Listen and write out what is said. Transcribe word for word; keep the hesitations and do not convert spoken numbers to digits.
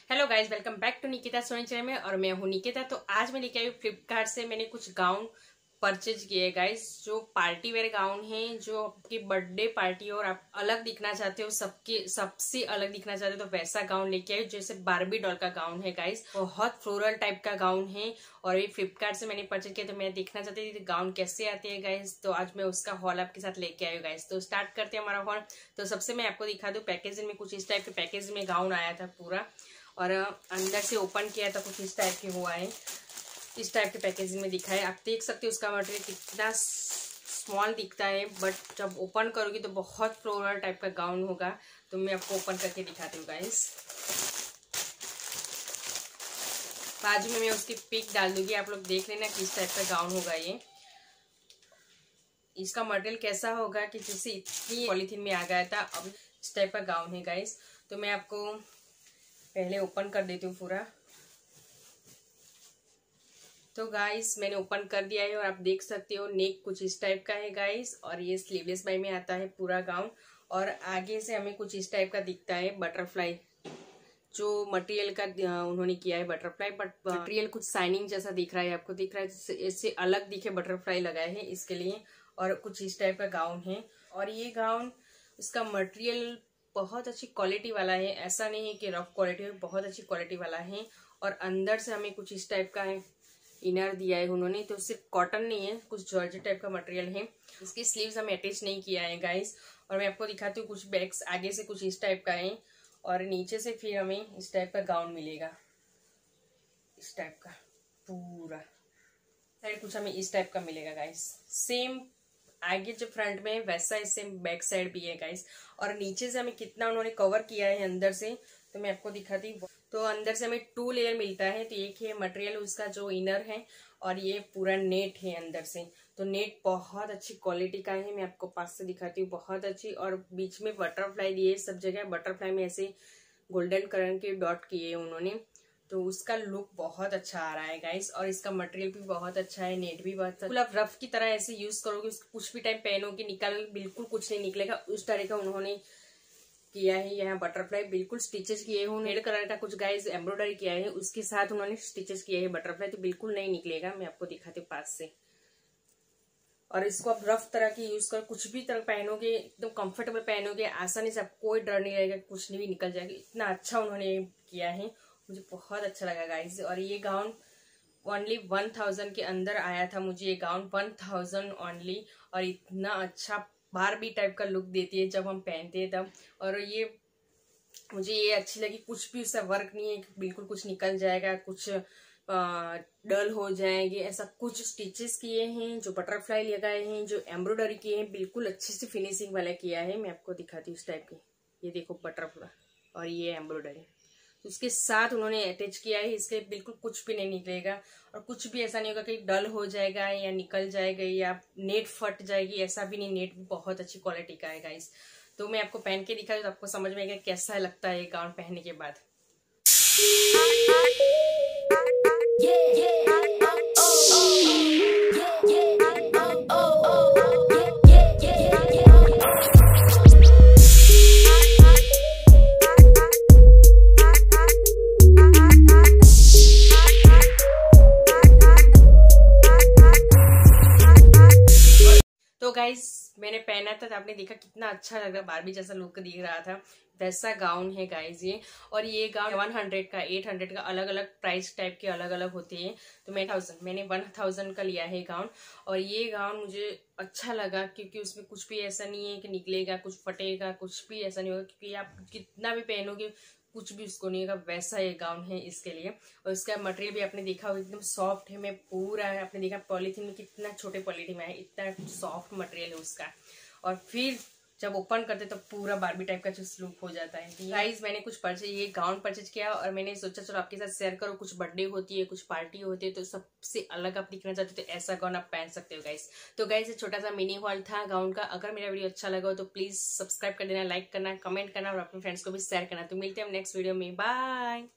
Hello guys, welcome back to Nikita Soni channel में। और मैं हूँ निकिता। तो आज मैं लेके आई हूँ फ्लिपकार्ट से। मैंने कुछ गाउन परचेज किए गाइज, जो पार्टी वेयर गाउन हैं, जो आपकी बर्थडे पार्टी और आप अलग दिखना चाहते हो, सबके सबसे अलग दिखना चाहते हो, तो वैसा गाउन लेके आई हूँ। जैसे बारबी डॉल का गाउन है गाइज, बहुत फ्लोरल टाइप का गाउन है। और ये फ्लिपकार्ट से मैंने परचेज किया, तो मैं देखना चाहती थी गाउन कैसे आते हैं गाइज। तो आज मैं उसका हॉल आपके साथ लेके आई हूँ गाइज। तो स्टार्ट करते हैं हमारा हॉल। तो सबसे मैं आपको दिखा दूँ पैकेजिंग में, कुछ इस टाइप के पैकेज में गाउन आया था पूरा। और अंदर से ओपन किया था, कुछ इस टाइप के हुआ है। इस टाइप के पैकेजिंग में दिखा है। आप देख सकते हो उसका मटेरियल कितना स्मॉल दिखता है, बट जब ओपन करोगी तो बहुत फ्लोरल टाइप का गाउन होगा। तो मैं आपको ओपन करके दिखाती हूँ गाइस। बाजू में मैं उसकी पिक डाल दूंगी, आप लोग देख लेना किस टाइप का गाउन होगा ये। इसका मटेरियल कैसा होगा कि जैसे इतनी पॉलीथीन में आ गया था, अब इस टाइप का गाउन है गाइस। तो मैं आपको पहले ओपन कर देती हूँ पूरा। तो गाइस मैंने ओपन कर दिया है और आप देख सकते हो नेक कुछ इस टाइप का है गाइस। और ये स्लीवलेस बाई में आता है पूरा गाउन। और आगे से हमें कुछ इस टाइप का दिखता है बटरफ्लाई, जो मटेरियल का उन्होंने किया है बटरफ्लाई, बट मटेरियल कुछ शाइनिंग जैसा दिख रहा है। आपको दिख रहा है इससे अलग दिखे, बटरफ्लाई लगाए हैं इसके लिए। और कुछ इस टाइप का गाउन है। और ये गाउन, इसका मटेरियल बहुत अच्छी क्वालिटी वाला है, ऐसा नहीं है कि रफ क्वालिटी है, बहुत अच्छी क्वालिटी वाला है। और अंदर से हमें कुछ इस टाइप का है इनर दिया है उन्होंने। तो सिर्फ कॉटन नहीं है, कुछ जॉर्जेट टाइप का मटेरियल है। इसकी स्लीव्स हमें अटैच नहीं किया है गाइस। और मैं आपको दिखाती हूँ कुछ बैग्स आगे से कुछ इस टाइप का है, और नीचे से फिर हमें इस टाइप का गाउन मिलेगा, इस टाइप का पूरा साइड कुछ हमें इस टाइप का मिलेगा गाइस। सेम आगे जो फ्रंट में है वैसा ही सेम बैक साइड भी है गाइस। और नीचे से हमें कितना उन्होंने कवर किया है अंदर से, तो मैं आपको दिखाती हूँ। तो अंदर से हमें टू लेयर मिलता है। तो एक है मटेरियल उसका जो इनर है, और ये पूरा नेट है अंदर से। तो नेट बहुत अच्छी क्वालिटी का है, मैं आपको पास से दिखाती हूँ, बहुत अच्छी। और बीच में बटरफ्लाई दिए, सब जगह बटरफ्लाई में ऐसे गोल्डन कलर के डॉट किए उन्होंने। तो उसका लुक बहुत अच्छा आ रहा है गाइस। और इसका मटेरियल भी बहुत अच्छा है, नेट भी बहुत अच्छा। आप रफ की तरह ऐसे यूज करोगे, कुछ भी टाइम पहनोगे, निकालोगे, बिल्कुल कुछ नहीं निकलेगा, उस तरह का उन्होंने किया है। यहाँ बटरफ्लाई बिल्कुल स्टिचेस किए हैं, रेड कलर का कुछ गाइस एम्ब्रॉयडरी किया है, उसके साथ उन्होंने स्टिचेस किए हैं बटरफ्लाई। तो बिल्कुल नहीं निकलेगा, मैं आपको दिखाती हूँ पास से। और इसको आप रफ तरह की यूज कर कुछ भी तरह पहनोगे, एकदम कंफर्टेबल पहनोगे, आसानी से आपको कोई डर नहीं रहेगा, कुछ नहीं भी निकल जाएगा। इतना अच्छा उन्होंने किया है, मुझे बहुत अच्छा लगा गाइस। और ये गाउन ओनली वन थाउजेंड के अंदर आया था मुझे, ये गाउन वन थाउजेंड ओनली। और इतना अच्छा बारबी टाइप का लुक देती है जब हम पहनते हैं तब। और ये मुझे ये अच्छी लगी, कुछ भी उसका वर्क नहीं है, बिल्कुल कुछ निकल जाएगा, कुछ डल हो जाएगी, ऐसा कुछ स्टिचेस किए हैं, जो बटरफ्लाई लगाए हैं, जो एम्ब्रॉयडरी किए हैं, बिल्कुल अच्छी सी फिनिशिंग वाला किया है। मैं आपको दिखाती हूँ इस टाइप की, ये देखो बटरफ्लाई और ये एम्ब्रॉयडरी उसके साथ उन्होंने अटैच किया है। इसके बिल्कुल कुछ भी नहीं निकलेगा, और कुछ भी ऐसा नहीं होगा कि डल हो जाएगा या निकल जाएगा या नेट फट जाएगी, ऐसा भी नहीं। नेट भी बहुत अच्छी क्वालिटी का है गाइस। तो मैं आपको पहन के दिखा, तो आपको समझ में आएगा कैसा लगता है गाउन पहनने के बाद। तो गाइस मैंने पहना था तो आपने देखा कितना अच्छा लग रहा, बारबी जैसा लुक दिख रहा था, वैसा गाउन है गाइस ये। और ये गाउन वन हंड्रेड का, एट हंड्रेड का, अलग अलग प्राइस टाइप के अलग अलग होते हैं। तो मैं थाउजेंड मैंने वन थाउजेंड का लिया है गाउन। और ये गाउन मुझे अच्छा लगा क्योंकि उसमें कुछ भी ऐसा नहीं है कि निकलेगा, कुछ फटेगा, कुछ भी ऐसा नहीं होगा, क्योंकि आप कितना भी पहनोगे कुछ भी उसको नहीं होगा, वैसा ये गाउन है इसके लिए। और इसका मटेरियल भी आपने देखा होगा एकदम सॉफ्ट है। मैं पूरा है, आपने देखा पॉलीथीन में कितना छोटे पॉलीथीन में है, इतना सॉफ्ट मटेरियल है उसका। और फिर जब ओपन करते तो पूरा बारबी टाइप का जो लुक हो जाता है। गाइस मैंने कुछ परचेज ये गाउन परचेज किया, और मैंने सोचा चलो आपके साथ शेयर करो। कुछ बर्थडे होती है, कुछ पार्टी होती है, तो सबसे अलग आप दिखना चाहते हो तो ऐसा गाउन आप पहन सकते हो गाइस। तो गाइस ये छोटा सा मिनी हॉल था गाउन का। अगर मेरा वीडियो अच्छा लगा हो तो प्लीज सब्सक्राइब कर देना, लाइक करना, कमेंट करना, और अपने फ्रेंड्स को भी शेयर करना। तो मिलते हैं हम नेक्स्ट वीडियो में, बाय।